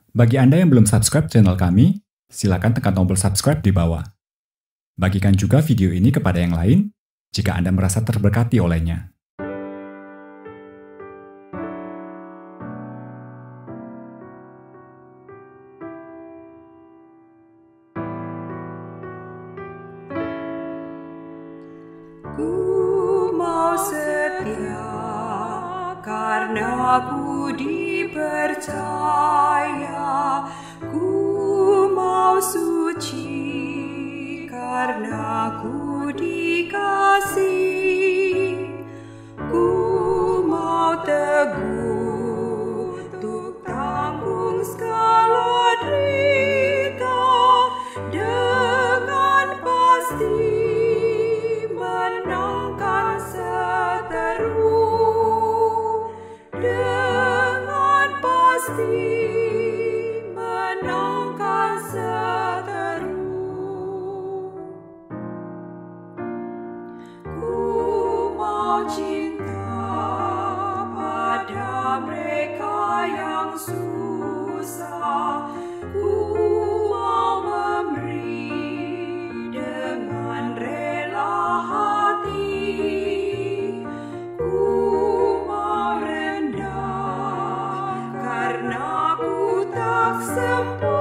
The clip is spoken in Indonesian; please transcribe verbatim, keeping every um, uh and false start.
Bagi Anda yang belum subscribe channel kami, silakan tekan tombol subscribe di bawah. Bagikan juga video ini kepada yang lain jika Anda merasa terberkati olehnya. Ku mau setia karena ku dipercaya. Ku mau suci karena ku dikasihi. Ku mau teguh untuk tanggung segala derita dengan pasti. Dengan pasti menangkan seteru. Ku mau cinta pada mereka yang susah. Ku mau memberi dengan rela hati. Karena ku tak sempurna.